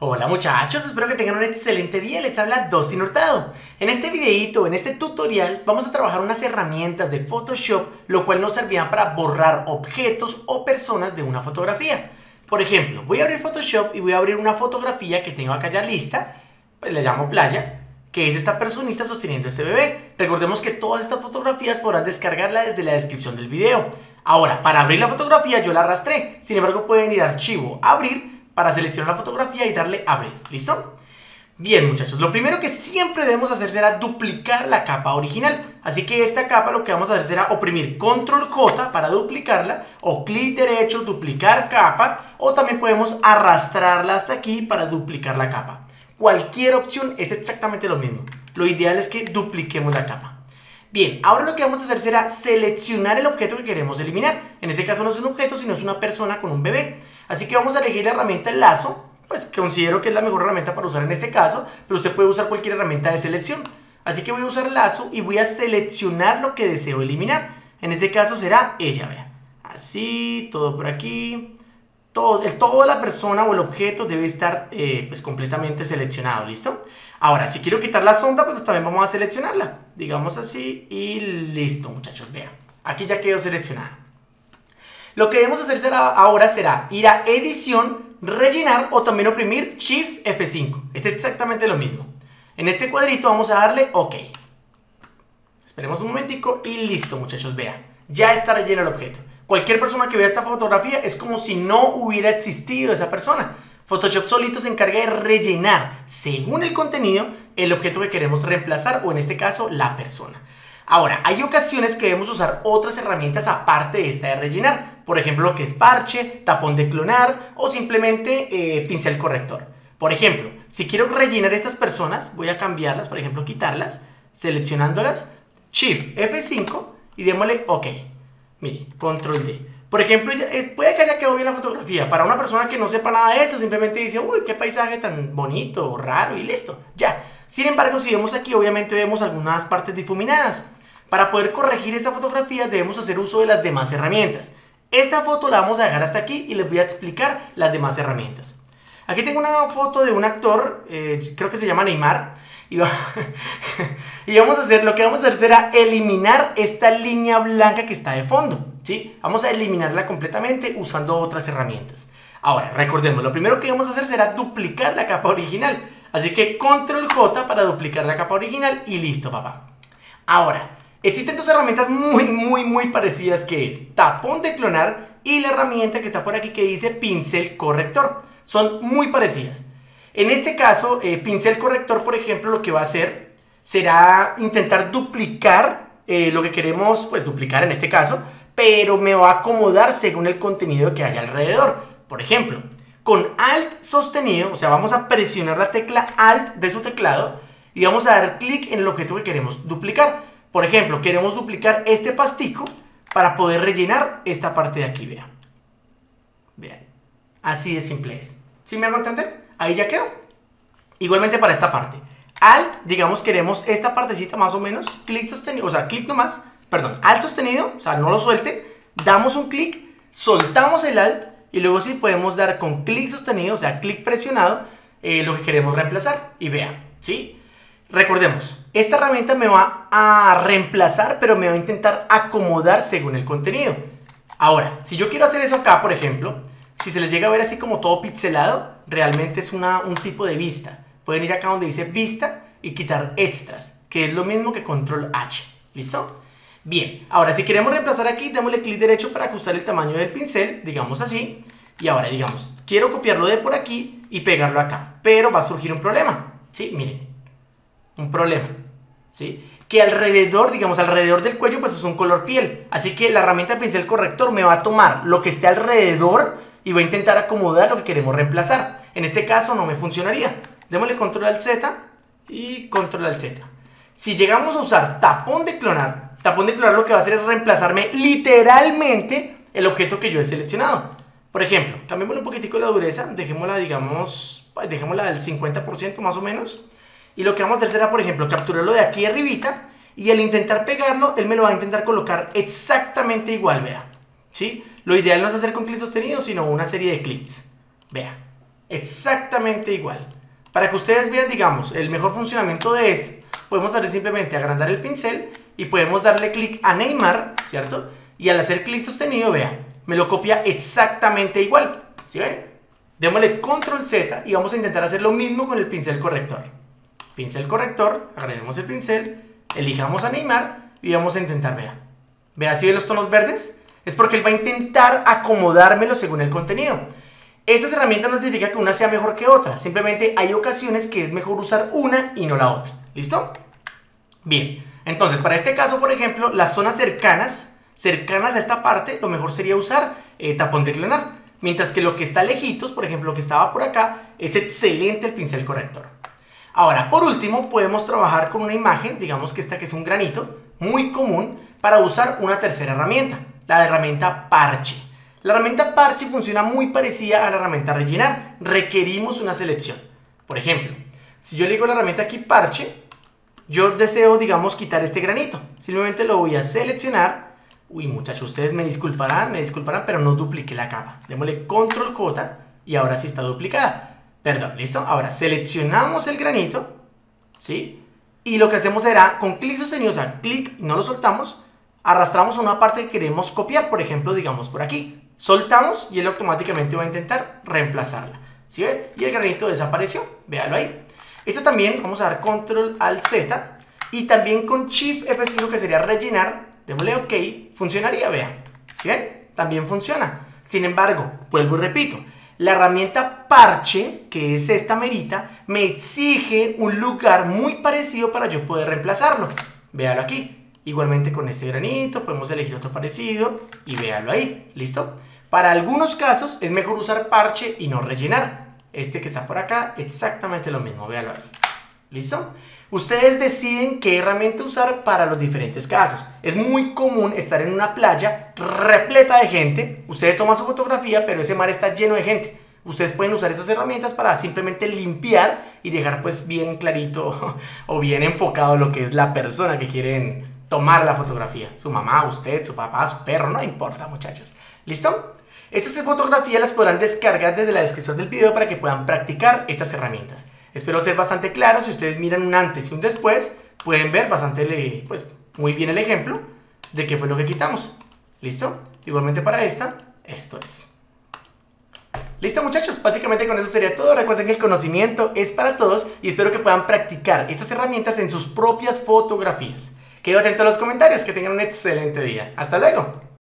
Hola muchachos, espero que tengan un excelente día. Les habla Dustin Hurtado. En este videito, en este tutorial, vamos a trabajar unas herramientas de Photoshop, lo cual nos servirá para borrar objetos o personas de una fotografía. Por ejemplo, voy a abrir Photoshop y voy a abrir una fotografía que tengo acá ya lista, pues le llamo playa, que es esta personita sosteniendo este bebé. Recordemos que todas estas fotografías podrán descargarla desde la descripción del video. Ahora, para abrir la fotografía yo la arrastré, sin embargo pueden ir a Archivo, Abrir, para seleccionar la fotografía y darle abrir. ¿Listo? Bien muchachos, lo primero que siempre debemos hacer será duplicar la capa original. Así que esta capa lo que vamos a hacer será oprimir Control J para duplicarla, o clic derecho, duplicar capa, o también podemos arrastrarla hasta aquí para duplicar la capa. Cualquier opción es exactamente lo mismo. Lo ideal es que dupliquemos la capa. Bien, ahora lo que vamos a hacer será seleccionar el objeto que queremos eliminar. En este caso no es un objeto, sino es una persona con un bebé. Así que vamos a elegir la herramienta el lazo, pues considero que es la mejor herramienta para usar en este caso, pero usted puede usar cualquier herramienta de selección. Así que voy a usar el lazo y voy a seleccionar lo que deseo eliminar. En este caso será ella, vea. Así, todo por aquí. Toda la persona o el objeto debe estar pues completamente seleccionado, ¿listo? Ahora, si quiero quitar la sombra, pues también vamos a seleccionarla. Digamos así y listo, muchachos, vean. Aquí ya quedó seleccionada. Lo que debemos hacer ahora será ir a edición, rellenar o también oprimir Shift F5. Es exactamente lo mismo. En este cuadrito vamos a darle OK. Esperemos un momentico y listo muchachos, vean. Ya está relleno el objeto. Cualquier persona que vea esta fotografía es como si no hubiera existido esa persona. Photoshop solito se encarga de rellenar, según el contenido, el objeto que queremos reemplazar o en este caso la persona. Ahora, hay ocasiones que debemos usar otras herramientas aparte de esta de rellenar. Por ejemplo, lo que es parche, tapón de clonar o simplemente pincel corrector. Por ejemplo, si quiero rellenar estas personas, voy a cambiarlas, por ejemplo, quitarlas, seleccionándolas, Shift F5 y démosle OK. Mire, Control D. Por ejemplo, puede que haya quedado bien la fotografía. Para una persona que no sepa nada de eso, simplemente dice, uy, qué paisaje tan bonito, raro y listo, ya. Sin embargo, si vemos aquí, obviamente vemos algunas partes difuminadas. Para poder corregir esta fotografía debemos hacer uso de las demás herramientas. Esta foto la vamos a dejar hasta aquí y les voy a explicar las demás herramientas. Aquí tengo una foto de un actor, creo que se llama Neymar. Y vamos a hacer, lo que vamos a hacer será eliminar esta línea blanca que está de fondo, ¿sí? Vamos a eliminarla completamente usando otras herramientas. Ahora, recordemos, lo primero que vamos a hacer será duplicar la capa original. Así que Control J para duplicar la capa original y listo, papá. Ahora, existen dos herramientas muy parecidas que es tapón de clonar y la herramienta que está por aquí que dice pincel corrector. Son muy parecidas. En este caso, pincel corrector, por ejemplo, lo que va a hacer será intentar duplicar lo que queremos, pues duplicar en este caso, pero me va a acomodar según el contenido que haya alrededor. Por ejemplo, con Alt sostenido, o sea, vamos a presionar la tecla Alt de su teclado y vamos a dar clic en el objeto que queremos duplicar. Por ejemplo, queremos duplicar este pastico para poder rellenar esta parte de aquí, vean. Vean, así de simple es. ¿Sí me hago entender? Ahí ya quedó. Igualmente para esta parte. Alt, digamos, queremos esta partecita más o menos, clic sostenido, o sea, clic nomás, perdón, Alt sostenido, o sea, no lo suelte, damos un clic, soltamos el Alt y luego sí podemos dar con clic sostenido, o sea, clic presionado, lo que queremos reemplazar. Y vean, ¿sí? Recordemos, esta herramienta me va a reemplazar, pero me va a intentar acomodar según el contenido. Ahora, si yo quiero hacer eso acá, por ejemplo, si se les llega a ver así como todo pixelado, realmente es un tipo de vista. Pueden ir acá donde dice vista y quitar extras, que es lo mismo que control H. ¿Listo? Bien, ahora si queremos reemplazar aquí, démosle clic derecho para ajustar el tamaño del pincel, digamos así. Y ahora, digamos, quiero copiarlo de por aquí y pegarlo acá, pero va a surgir un problema. ¿Sí? Miren, un problema. ¿Sí? Que alrededor, digamos, alrededor del cuello, pues es un color piel. Así que la herramienta pincel corrector me va a tomar lo que esté alrededor y va a intentar acomodar lo que queremos reemplazar. En este caso no me funcionaría. Démosle control al Z y control al Z. Si llegamos a usar tapón de clonar lo que va a hacer es reemplazarme literalmente el objeto que yo he seleccionado. Por ejemplo, cambiémosle un poquitico la dureza, dejémosla, digamos, dejémosla al 50% más o menos. Y lo que vamos a hacer será, por ejemplo, capturarlo de aquí arribita y al intentar pegarlo, él me lo va a intentar colocar exactamente igual, vea. ¿Sí? Lo ideal no es hacer con clic sostenido, sino una serie de clics. Vea. exactamente igual. Para que ustedes vean, digamos, el mejor funcionamiento de esto, podemos darle simplemente a agrandar el pincel y podemos darle clic a Neymar, ¿cierto? Y al hacer clic sostenido, vean, me lo copia exactamente igual, ¿sí ven? Démosle control Z y vamos a intentar hacer lo mismo con el pincel corrector. Pincel corrector, agreguemos el pincel, elijamos a Neymar y vamos a intentar, vean. ¿Ve así de los tonos verdes? Es porque él va a intentar acomodármelo según el contenido. Estas herramientas no significa que una sea mejor que otra, simplemente hay ocasiones que es mejor usar una y no la otra. ¿Listo? Bien, entonces para este caso, por ejemplo, las zonas cercanas a esta parte, lo mejor sería usar tapón de clonar. Mientras que lo que está lejitos, por ejemplo, lo que estaba por acá, es excelente el pincel corrector. Ahora, por último, podemos trabajar con una imagen, digamos que esta que es un granito, muy común, para usar una tercera herramienta, la herramienta parche. La herramienta parche funciona muy parecida a la herramienta rellenar. Requerimos una selección. Por ejemplo, si yo le digo a la herramienta aquí parche, yo deseo, digamos, quitar este granito. Simplemente lo voy a seleccionar. Uy, muchachos, ustedes me disculparán, pero no dupliqué la capa. Démosle control J y ahora sí está duplicada. Perdón, ¿listo? Ahora seleccionamos el granito, ¿sí? Y lo que hacemos será, con clic sostenido, o sea, clic, no lo soltamos, arrastramos a una parte que queremos copiar, por ejemplo, digamos por aquí. Soltamos y él automáticamente va a intentar reemplazarla. ¿Sí ven? Y el granito desapareció. Véalo ahí. Esto también, vamos a dar control al Z y también con Shift F5 que sería rellenar, démosle OK, funcionaría, vean. ¿Sí ven? También funciona. Sin embargo, vuelvo y repito, la herramienta parche, que es esta merita, me exige un lugar muy parecido para yo poder reemplazarlo. Véalo aquí. Igualmente con este granito podemos elegir otro parecido y véalo ahí. ¿Listo? Para algunos casos es mejor usar parche y no rellenar. Este que está por acá, exactamente lo mismo, véalo ahí. ¿Listo? Ustedes deciden qué herramienta usar para los diferentes casos. Es muy común estar en una playa repleta de gente. Usted toma su fotografía, pero ese mar está lleno de gente. Ustedes pueden usar estas herramientas para simplemente limpiar y dejar pues bien clarito o bien enfocado lo que es la persona que quieren tomar la fotografía. Su mamá, usted, su papá, su perro, no importa, muchachos. ¿Listo? Estas fotografías las podrán descargar desde la descripción del video para que puedan practicar estas herramientas. Espero ser bastante claro. Si ustedes miran un antes y un después, pueden ver bastante, pues, muy bien el ejemplo de qué fue lo que quitamos. ¿Listo? Igualmente para esta, esto es. Listo, muchachos, básicamente con eso sería todo. Recuerden que el conocimiento es para todos y espero que puedan practicar estas herramientas en sus propias fotografías. Quedo atento a los comentarios, que tengan un excelente día. Hasta luego.